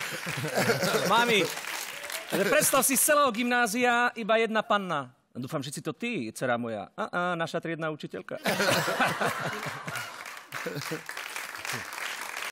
Mami, predstav si z celého gymnázia iba jedna panna. Dúfam, že si to ty, dcera moja. Naša triedna učiteľka.